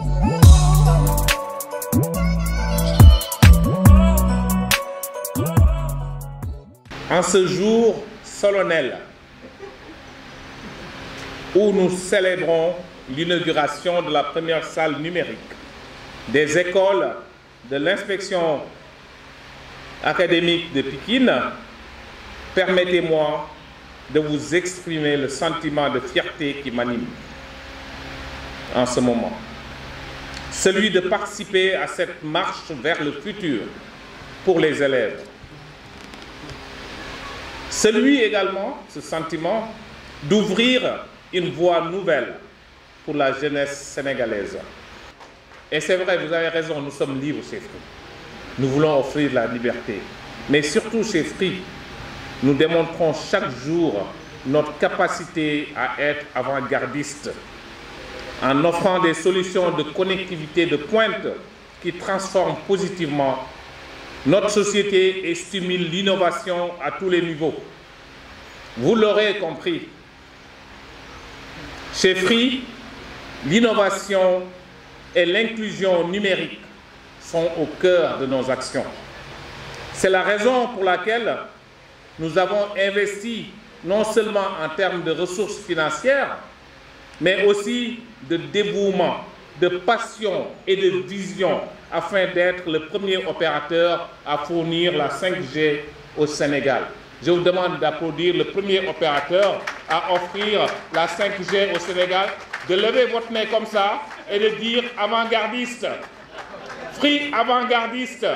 En ce jour solennel où nous célébrons l'inauguration de la première salle numérique des écoles de l'inspection académique de Pikine, permettez-moi de vous exprimer le sentiment de fierté qui m'anime en ce moment. Celui de participer à cette marche vers le futur pour les élèves. Celui également, ce sentiment, d'ouvrir une voie nouvelle pour la jeunesse sénégalaise. Et c'est vrai, vous avez raison, nous sommes libres chez Free. Nous voulons offrir la liberté. Mais surtout chez Free, nous démontrons chaque jour notre capacité à être avant-gardiste en offrant des solutions de connectivité de pointe qui transforment positivement notre société et stimulent l'innovation à tous les niveaux. Vous l'aurez compris, chez Free, l'innovation et l'inclusion numérique sont au cœur de nos actions. C'est la raison pour laquelle nous avons investi non seulement en termes de ressources financières, mais aussi de dévouement, de passion et de vision afin d'être le premier opérateur à fournir la 5G au Sénégal. Je vous demande d'applaudir le premier opérateur à offrir la 5G au Sénégal, de lever votre main comme ça et de dire avant-gardiste. Free avant-gardiste.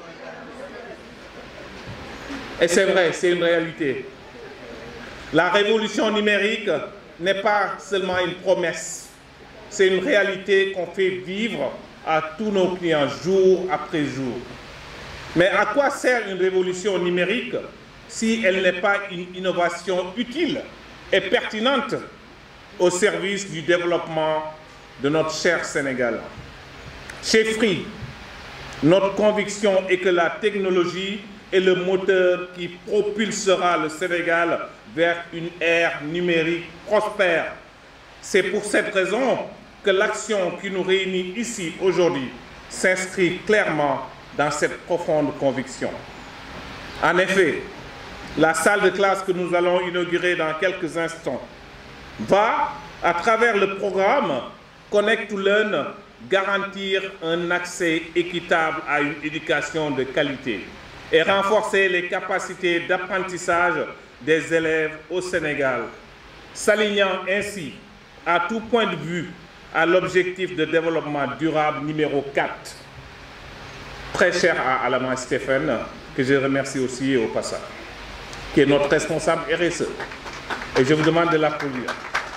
Et c'est vrai, c'est une réalité. La révolution numérique n'est pas seulement une promesse, c'est une réalité qu'on fait vivre à tous nos clients jour après jour. Mais à quoi sert une révolution numérique si elle n'est pas une innovation utile et pertinente au service du développement de notre cher Sénégal? Chez Free, notre conviction est que la technologie est le moteur qui propulsera le Sénégal vers une ère numérique prospère. C'est pour cette raison que l'action qui nous réunit ici aujourd'hui s'inscrit clairement dans cette profonde conviction. En effet, la salle de classe que nous allons inaugurer dans quelques instants va, à travers le programme Connect to Learn, garantir un accès équitable à une éducation de qualité et renforcer les capacités d'apprentissage des élèves au Sénégal, s'alignant ainsi à tout point de vue à l'objectif de développement durable numéro 4, très cher à Alama Stéphane, que je remercie aussi au passage, qui est notre responsable RSE. Et je vous demande de l'applaudir.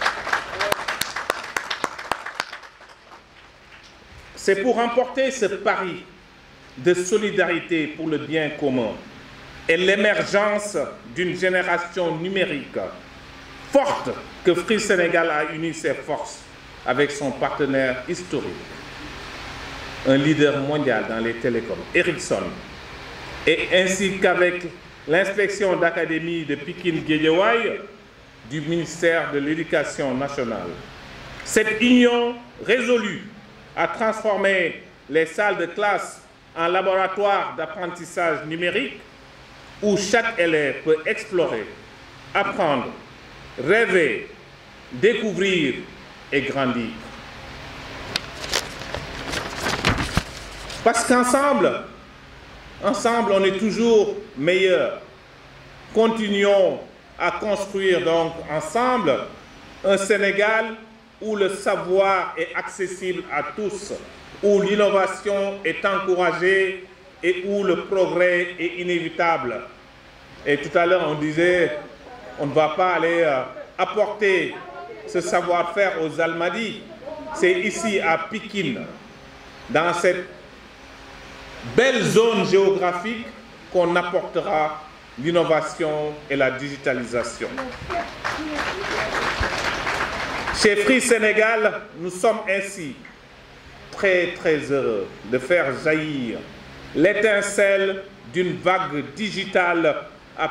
C'est pour remporter ce pari de solidarité pour le bien commun et l'émergence d'une génération numérique forte que Free Sénégal a uni ses forces avec son partenaire historique, un leader mondial dans les télécoms, Ericsson, et ainsi qu'avec l'inspection d'académie de Pikine-Guédiawaye du ministère de l'Éducation nationale. Cette union résolue à transformer les salles de classe en laboratoire d'apprentissage numérique où chaque élève peut explorer, apprendre, rêver, découvrir et grandir. Parce qu'ensemble, on est toujours meilleurs. Continuons à construire donc ensemble un Sénégal où le savoir est accessible à tous, où l'innovation est encouragée et où le progrès est inévitable. Et tout à l'heure, on disait, on ne va pas aller apporter ce savoir-faire aux Almadies. C'est ici, à Pikine, dans cette belle zone géographique, qu'on apportera l'innovation et la digitalisation. Chez Free Sénégal, nous sommes ainsi très heureux de faire jaillir l'étincelle d'une vague digitale à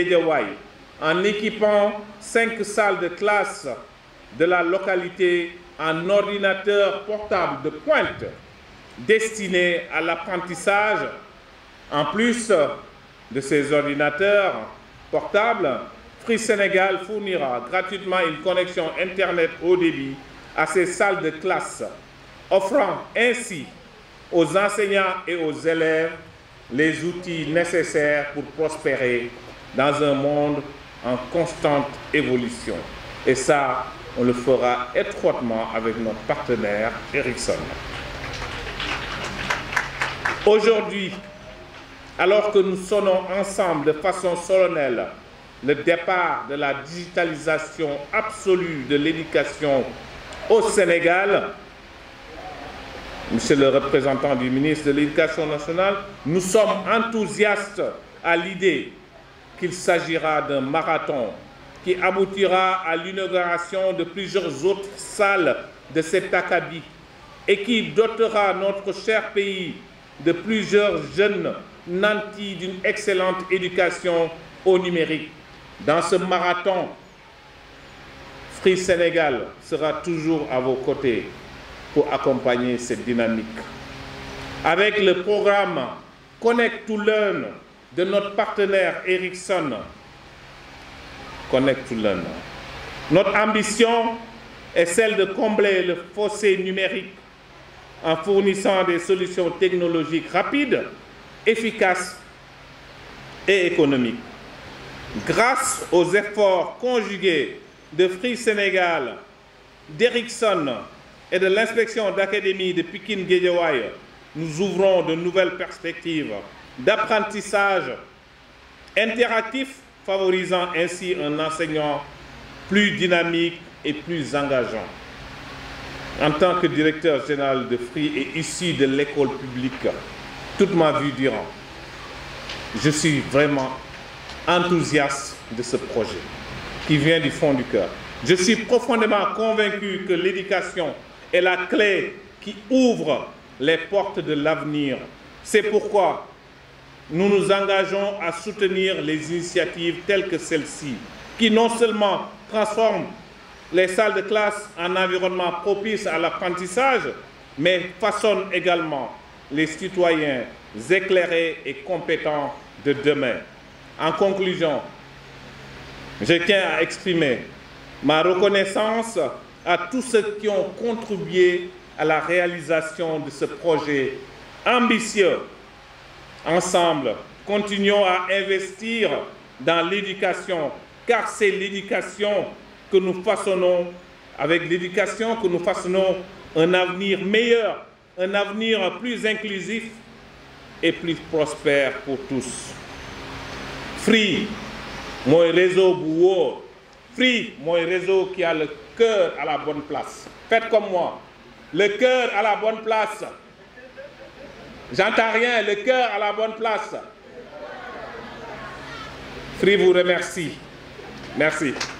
Pikine-Guédiawaye en équipant 5 salles de classe de la localité en ordinateur portable de pointe destiné à l'apprentissage. En plus de ces ordinateurs portables, Free Sénégal fournira gratuitement une connexion Internet haut débit à ces salles de classe, offrant ainsi aux enseignants et aux élèves les outils nécessaires pour prospérer dans un monde en constante évolution. Et ça, on le fera étroitement avec notre partenaire Ericsson. Aujourd'hui, alors que nous sonnons ensemble de façon solennelle le départ de la digitalisation absolue de l'éducation au Sénégal, Monsieur le représentant du ministre de l'Éducation nationale, nous sommes enthousiastes à l'idée qu'il s'agira d'un marathon qui aboutira à l'inauguration de plusieurs autres salles de cet acabit et qui dotera notre cher pays de plusieurs jeunes nantis d'une excellente éducation au numérique. Dans ce marathon, Free Sénégal sera toujours à vos côtés pour accompagner cette dynamique. Avec le programme Connect to Learn de notre partenaire Ericsson, Connect to Learn, notre ambition est celle de combler le fossé numérique en fournissant des solutions technologiques rapides, efficaces et économiques. Grâce aux efforts conjugués de Free Sénégal, d'Ericsson et de l'inspection d'académie de Pikine-Guédiawaye, nous ouvrons de nouvelles perspectives d'apprentissage interactif, favorisant ainsi un enseignement plus dynamique et plus engageant. En tant que directeur général de Free et issu de l'école publique, toute ma vie durant, je suis vraiment enthousiaste de ce projet qui vient du fond du cœur. Je suis profondément convaincu que l'éducation est la clé qui ouvre les portes de l'avenir. C'est pourquoi nous nous engageons à soutenir les initiatives telles que celle-ci, qui non seulement transforment les salles de classe en environnement propice à l'apprentissage, mais façonnent également les citoyens éclairés et compétents de demain. En conclusion, je tiens à exprimer ma reconnaissance à tous ceux qui ont contribué à la réalisation de ce projet ambitieux. Ensemble, continuons à investir dans l'éducation, car c'est l'éducation que nous façonnons, avec l'éducation que nous façonnons un avenir meilleur, un avenir plus inclusif et plus prospère pour tous. Free, mon réseau Bouwo. Free, mon réseau qui a le cœur à la bonne place. Faites comme moi. Le cœur à la bonne place. J'entends rien, le cœur à la bonne place. Free vous remercie. Merci.